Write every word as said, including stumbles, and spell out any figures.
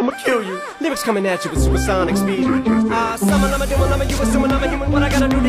I'ma kill you. Lyrics coming at you with supersonic speed. Ah, uh, summer, I'm a doing, I'm a you assuming I'm a human. What I gotta do